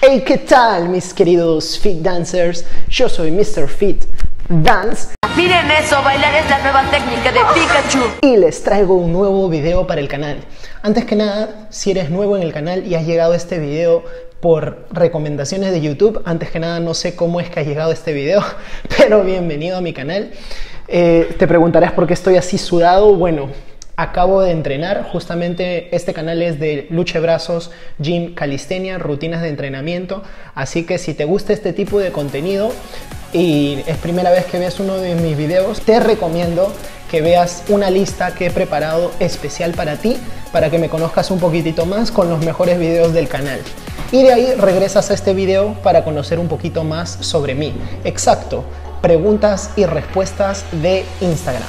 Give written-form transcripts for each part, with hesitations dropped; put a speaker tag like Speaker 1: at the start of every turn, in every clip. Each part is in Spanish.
Speaker 1: Hey, ¿qué tal mis queridos Fit Dancers? Yo soy Mr. Fit Dance.
Speaker 2: Miren eso, bailar es la nueva técnica de Pikachu.
Speaker 1: Y les traigo un nuevo video para el canal. Antes que nada, si eres nuevo en el canal y has llegado a este video por recomendaciones de YouTube, antes que nada no sé cómo es que has llegado a este video, pero bienvenido a mi canal. Te preguntarás por qué estoy así sudado. Bueno, acabo de entrenar, justamente este canal es de lucha de brazos, gym, calistenia, rutinas de entrenamiento, así que si te gusta este tipo de contenido y es primera vez que ves uno de mis videos, te recomiendo que veas una lista que he preparado especial para ti, para que me conozcas un poquitito más con los mejores videos del canal. Y de ahí regresas a este video para conocer un poquito más sobre mí. Exacto. Preguntas y respuestas de Instagram.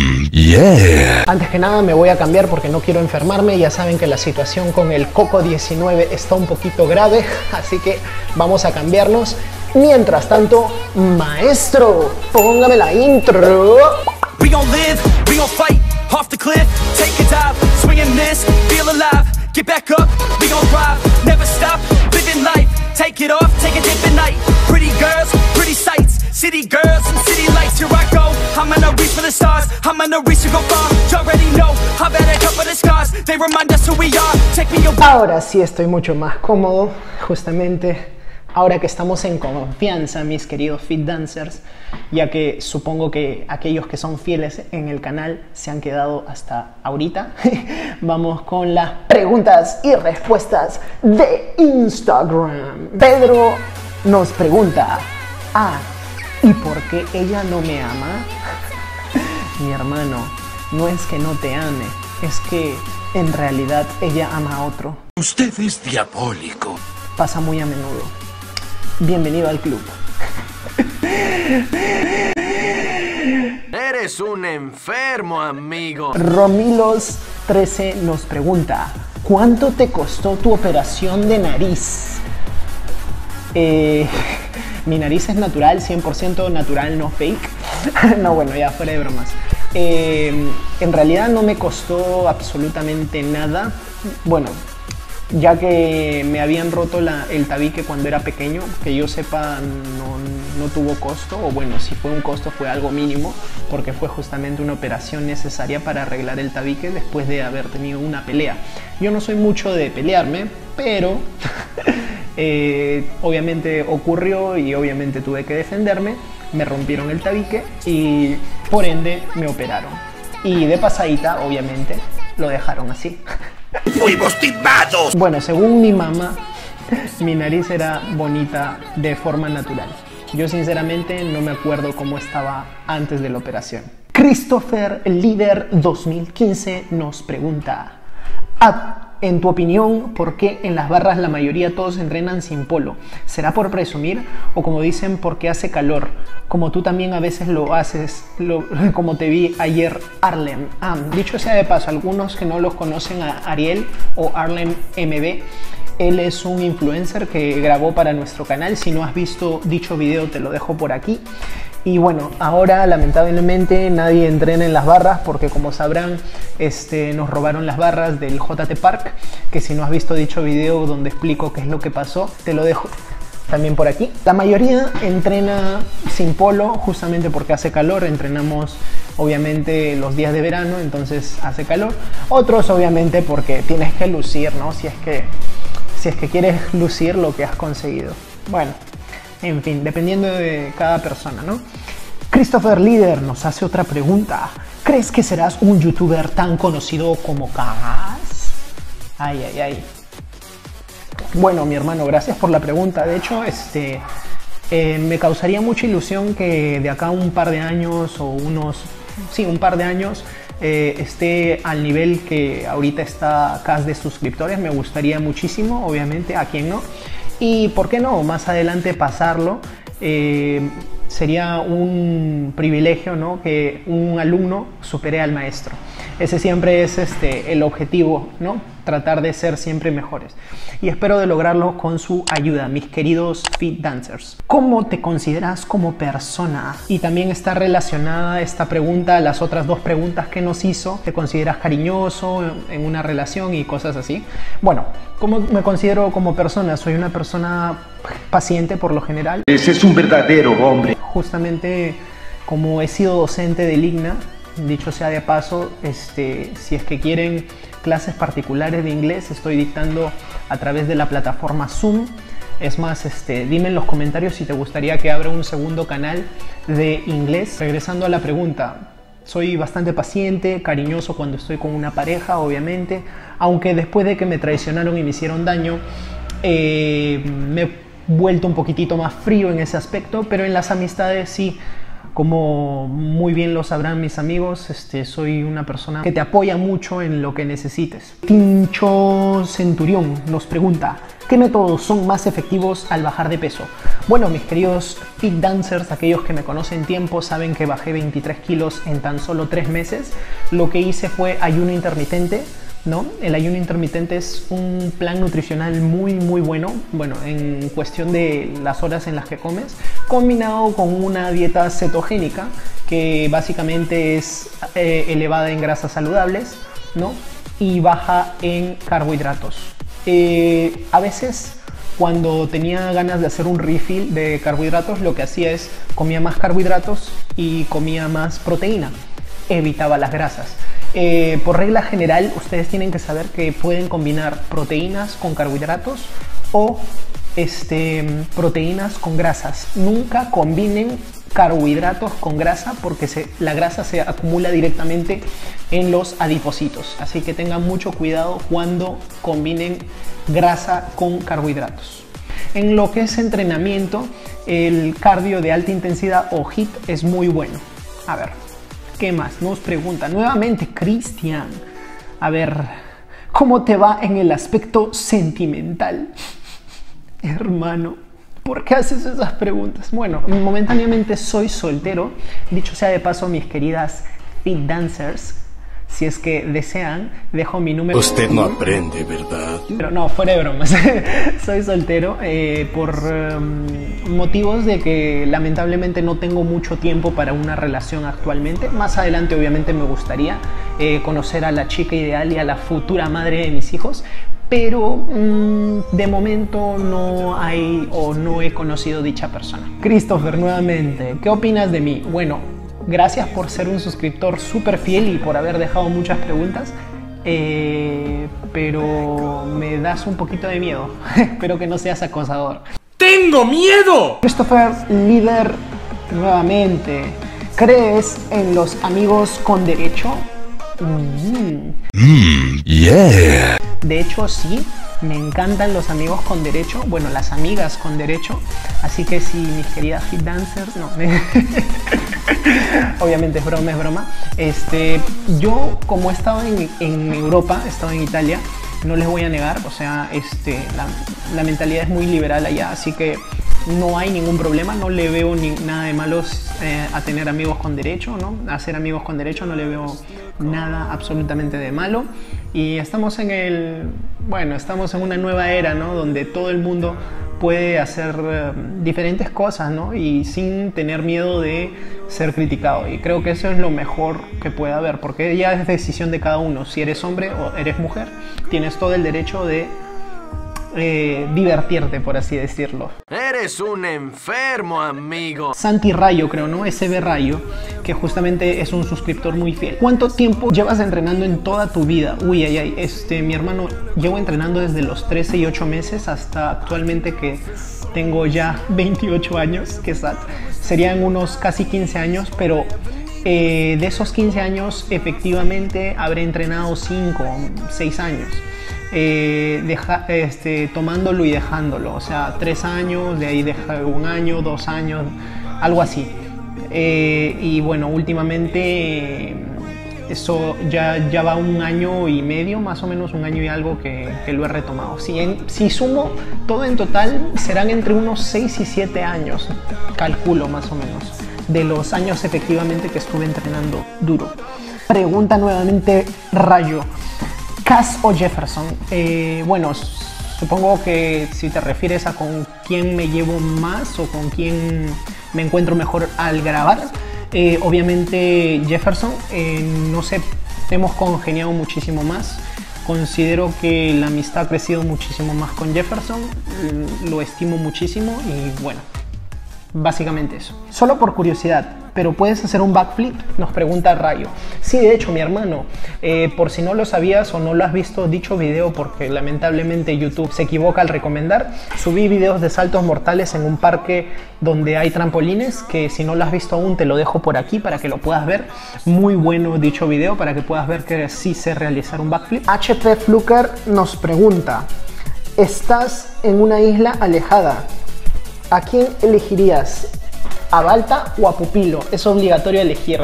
Speaker 3: Yeah.
Speaker 1: Antes que nada me voy a cambiar porque no quiero enfermarme. Ya saben que la situación con el COVID-19 está un poquito grave, así que vamos a cambiarnos. Mientras tanto, maestro, póngame la intro.
Speaker 4: We gon' live, we gon' fight, off the cliff, take a dive, swing and miss, feel alive, get back up, we gon' thrive, never stop, living life, take it off, take a dip at night, pretty girls, pretty sights, city girls and city lights, here I go, I'm gonna reach for the stars, I'm gonna reach to go far, you already know, I've had a couple of scars, they remind us who we are, take me away.
Speaker 1: Ahora sí estoy mucho más cómodo, justamente ahora que estamos en confianza, mis queridos Fit Dancers, ya que supongo que aquellos que son fieles en el canal se han quedado hasta ahorita. Vamos con las preguntas y respuestas de Instagram. Pedro nos pregunta, ¿y por qué ella no me ama? Mi hermano, no es que no te ame, es que en realidad ella ama a otro.
Speaker 3: Usted es diabólico.
Speaker 1: Pasa muy a menudo. Bienvenido al club.
Speaker 5: Eres un enfermo, amigo.
Speaker 1: Romilos13 nos pregunta, ¿cuánto te costó tu operación de nariz? Mi nariz es natural, 100% natural, no fake. No, bueno, ya fuera de bromas. En realidad no me costó absolutamente nada. Bueno, ya que me habían roto el tabique cuando era pequeño, que yo sepa no tuvo costo, o bueno, si fue un costo fue algo mínimo, porque fue justamente una operación necesaria para arreglar el tabique después de haber tenido una pelea. Yo no soy mucho de pelearme, pero obviamente ocurrió y obviamente tuve que defenderme, me rompieron el tabique y por ende me operaron. Y de pasadita, obviamente, lo dejaron así.
Speaker 3: ¡Fuimos timados!
Speaker 1: Bueno, según mi mamá, mi nariz era bonita de forma natural. Yo sinceramente no me acuerdo cómo estaba antes de la operación. Christopher Líder 2015 nos pregunta, en tu opinión, ¿por qué en las barras la mayoría todos entrenan sin polo? ¿Será por presumir o como dicen porque hace calor? Como tú también a veces lo haces, como te vi ayer, Arlem. Dicho sea de paso, algunos que no los conocen a Ariel o Arlem MB, él es un influencer que grabó para nuestro canal. Si no has visto dicho video te lo dejo por aquí. Y bueno, ahora lamentablemente nadie entrena en las barras porque como sabrán nos robaron las barras del JT Park, que si no has visto dicho video donde explico qué es lo que pasó, te lo dejo también por aquí. La mayoría entrena sin polo justamente porque hace calor. Entrenamos obviamente los días de verano, entonces hace calor. Otros obviamente porque tienes que lucir, ¿no? Si es que quieres lucir lo que has conseguido. Bueno, en fin, dependiendo de cada persona, ¿no? Christopher Líder nos hace otra pregunta. ¿Crees que serás un youtuber tan conocido como Cas? Ay, ay, ay. Bueno, mi hermano, gracias por la pregunta. De hecho, me causaría mucha ilusión que de acá un par de años o un par de años esté al nivel que ahorita está Cas de suscriptores. Me gustaría muchísimo, obviamente, a quien no. Y por qué no, más adelante pasarlo. Sería un privilegio, ¿no? Que un alumno supere al maestro. Ese siempre es el objetivo, ¿no? Tratar de ser siempre mejores. Y espero de lograrlo con su ayuda, mis queridos Fit Dancers. ¿Cómo te consideras como persona? Y también está relacionada esta pregunta a las otras dos preguntas que nos hizo. ¿Te consideras cariñoso en una relación y cosas así? Bueno, ¿cómo me considero como persona? Soy una persona paciente por lo general.
Speaker 3: Ese es un verdadero hombre.
Speaker 1: Justamente como he sido docente del IGNA, dicho sea de paso, si es que quieren clases particulares de inglés, estoy dictando a través de la plataforma Zoom. Es más, dime en los comentarios si te gustaría que abra un segundo canal de inglés. Regresando a la pregunta, soy bastante paciente, cariñoso cuando estoy con una pareja, obviamente, aunque después de que me traicionaron y me hicieron daño, me he vuelto un poquitito más frío en ese aspecto, pero en las amistades sí. Como muy bien lo sabrán mis amigos, soy una persona que te apoya mucho en lo que necesites. Tincho Centurión nos pregunta, ¿qué métodos son más efectivos al bajar de peso? Bueno, mis queridos Fit Dancers, aquellos que me conocen tiempo, saben que bajé 23 kilos en tan solo 3 meses. Lo que hice fue ayuno intermitente, ¿no? El ayuno intermitente es un plan nutricional muy bueno, en cuestión de las horas en las que comes, combinado con una dieta cetogénica que básicamente es elevada en grasas saludables, ¿no? Y baja en carbohidratos. A veces cuando tenía ganas de hacer un refill de carbohidratos, lo que hacía es comía más carbohidratos y comía más proteína, evitaba las grasas. Por regla general, ustedes tienen que saber que pueden combinar proteínas con carbohidratos o proteínas con grasas. Nunca combinen carbohidratos con grasa porque la grasa se acumula directamente en los adipocitos. Así que tengan mucho cuidado cuando combinen grasa con carbohidratos. En lo que es entrenamiento, el cardio de alta intensidad o HIIT es muy bueno. A ver, ¿qué más? Nos pregunta nuevamente Cristian. A ver, ¿cómo te va en el aspecto sentimental? Hermano, ¿por qué haces esas preguntas? Bueno, momentáneamente soy soltero. Dicho sea de paso, mis queridas Fit Dancers, si es que desean, dejo mi número.
Speaker 3: Usted no aprende, ¿verdad?
Speaker 1: Pero no, fuera de bromas. Soy soltero por motivos de que lamentablemente no tengo mucho tiempo para una relación actualmente. Más adelante obviamente me gustaría conocer a la chica ideal y a la futura madre de mis hijos. Pero de momento no hay o no he conocido dicha persona. Christopher, nuevamente, ¿qué opinas de mí? Bueno, gracias por ser un suscriptor súper fiel y por haber dejado muchas preguntas, pero me das un poquito de miedo. Espero que no seas acosador.
Speaker 3: ¡Tengo miedo!
Speaker 1: Christopher, líder, nuevamente, ¿crees en los amigos con derecho?
Speaker 3: Yeah.
Speaker 1: De hecho, sí, me encantan los amigos con derecho, bueno, las amigas con derecho, así que si mis queridas Fit Dancers, no, obviamente es broma, yo como he estado en Europa, he estado en Italia, no les voy a negar, o sea, la mentalidad es muy liberal allá, así que no hay ningún problema, no le veo nada de malos a tener amigos con derecho, ¿no? A ser amigos con derecho no le veo nada absolutamente de malo. Y estamos en una nueva era, ¿no? Donde todo el mundo puede hacer diferentes cosas, ¿no? Y sin tener miedo de ser criticado. Y creo que eso es lo mejor que puede haber, porque ya es decisión de cada uno. Si eres hombre o eres mujer, tienes todo el derecho de divertirte, por así decirlo.
Speaker 5: Eres un enfermo, amigo.
Speaker 1: Santi Rayo, creo, ¿no? SB Rayo, que justamente es un suscriptor muy fiel. ¿Cuánto tiempo llevas entrenando en toda tu vida? Uy, mi hermano, llevo entrenando desde los 13 y 8 meses hasta actualmente que tengo ya 28 años, que serían unos casi 15 años, pero de esos 15 años efectivamente habré entrenado 5 o 6 años. Tomándolo y dejándolo, o sea, 3 años, de ahí dejar 1 año, 2 años, algo así. Y bueno, últimamente eso ya va 1 año y medio, más o menos 1 año y algo que lo he retomado. Si sumo todo en total, serán entre unos 6 y 7 años, calculo más o menos, de los años efectivamente que estuve entrenando duro. Pregunta nuevamente Rayo. ¿Cass o Jefferson? Bueno, supongo que si te refieres a con quién me llevo más o con quién me encuentro mejor al grabar, obviamente Jefferson. No sé, hemos congeniado muchísimo más. Considero que la amistad ha crecido muchísimo más con Jefferson, lo estimo muchísimo y bueno, básicamente eso. Solo por curiosidad, ¿pero puedes hacer un backflip? Nos pregunta Rayo. Sí, de hecho, mi hermano, por si no lo sabías o no lo has visto dicho video, porque lamentablemente YouTube se equivoca al recomendar, subí videos de saltos mortales en un parque donde hay trampolines, que si no lo has visto aún te lo dejo por aquí para que lo puedas ver. Muy bueno dicho video para que puedas ver que sí sé realizar un backflip. HP Fluker nos pregunta, ¿estás en una isla alejada? ¿A quién elegirías? ¿A Balta o a Pupilo? Es obligatorio elegir.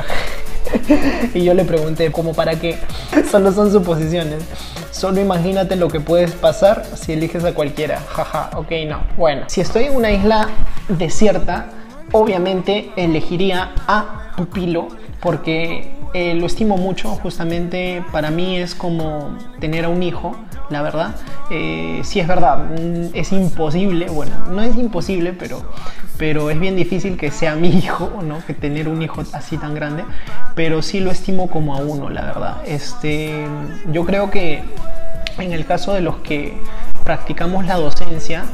Speaker 1: Y yo le pregunté, ¿cómo para qué? Solo son suposiciones. Solo imagínate lo que puedes pasar si eliges a cualquiera. Jaja, ok, no. Bueno, si estoy en una isla desierta, obviamente elegiría a Pupilo porque lo estimo mucho. Justamente para mí es como tener a un hijo, la verdad. Sí, es verdad, es imposible, bueno, no es imposible, pero es bien difícil que sea mi hijo, ¿no? Que tener un hijo así tan grande, pero sí lo estimo como a uno, la verdad. Yo creo que en el caso de los que practicamos la docencia,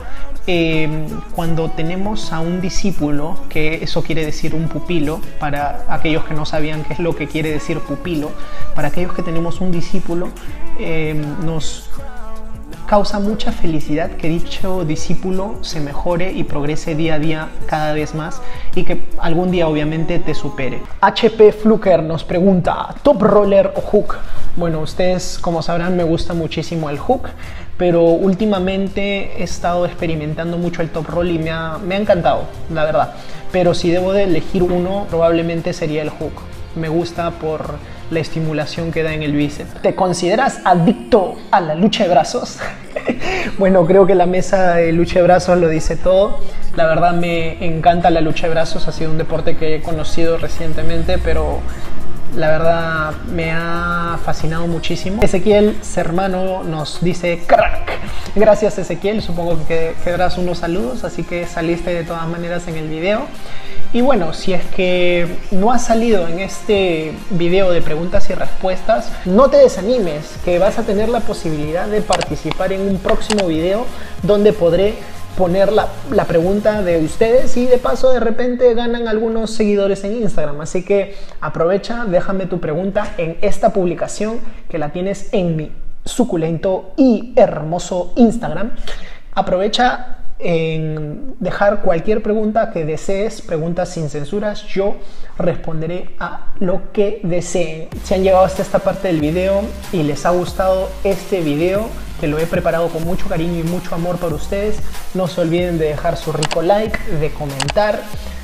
Speaker 1: cuando tenemos a un discípulo, que eso quiere decir un pupilo, para aquellos que no sabían qué es lo que quiere decir pupilo, para aquellos que tenemos un discípulo, nos causa mucha felicidad que dicho discípulo se mejore y progrese día a día cada vez más y que algún día obviamente te supere. HP Fluker nos pregunta, ¿top roller o hook? Bueno, ustedes como sabrán me gusta muchísimo el hook, pero últimamente he estado experimentando mucho el top roll y me ha encantado, la verdad. Pero si debo de elegir uno, probablemente sería el hook. Me gusta por la estimulación que da en el bíceps. ¿Te consideras adicto a la lucha de brazos? Bueno, creo que la mesa de lucha de brazos lo dice todo. La verdad me encanta la lucha de brazos, ha sido un deporte que he conocido recientemente, pero la verdad me ha fascinado muchísimo. Ezequiel Sermano nos dice crack. Gracias Ezequiel, supongo que quedarás unos saludos, así que saliste de todas maneras en el video. Y bueno, si es que no has salido en este video de preguntas y respuestas, no te desanimes, que vas a tener la posibilidad de participar en un próximo video donde podré poner la pregunta de ustedes y de paso de repente ganan algunos seguidores en Instagram. Así que aprovecha, déjame tu pregunta en esta publicación que la tienes en mi suculento y hermoso Instagram. Aprovecha en dejar cualquier pregunta que desees, preguntas sin censuras, yo responderé a lo que deseen. Si han llegado hasta esta parte del video y les ha gustado este video, que lo he preparado con mucho cariño y mucho amor para ustedes, no se olviden de dejar su rico like, de comentar.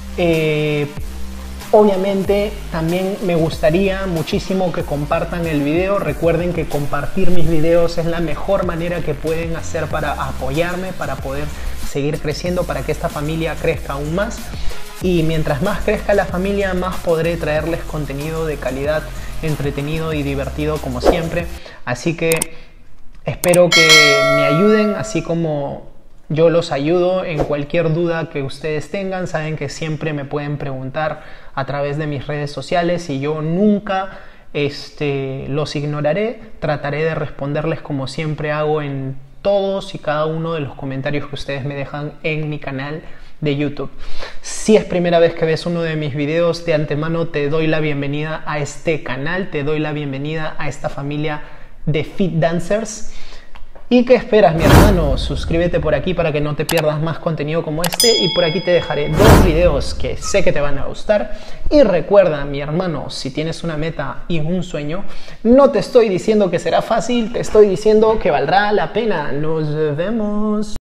Speaker 1: Obviamente también me gustaría muchísimo que compartan el video. Recuerden que compartir mis videos es la mejor manera que pueden hacer para apoyarme, para poder seguir creciendo, para que esta familia crezca aún más. Y mientras más crezca la familia, más podré traerles contenido de calidad, entretenido y divertido como siempre. Así que espero que me ayuden, así como yo los ayudo en cualquier duda que ustedes tengan. Saben que siempre me pueden preguntar a través de mis redes sociales y yo nunca los ignoraré. Trataré de responderles como siempre hago en todos y cada uno de los comentarios que ustedes me dejan en mi canal de YouTube. Si es primera vez que ves uno de mis videos, de antemano te doy la bienvenida a este canal, te doy la bienvenida a esta familia de Fit Dancers. ¿Y qué esperas, mi hermano? Suscríbete por aquí para que no te pierdas más contenido como este, y por aquí te dejaré 2 videos que sé que te van a gustar. Y recuerda, mi hermano, si tienes una meta y un sueño, no te estoy diciendo que será fácil, te estoy diciendo que valdrá la pena. Nos vemos.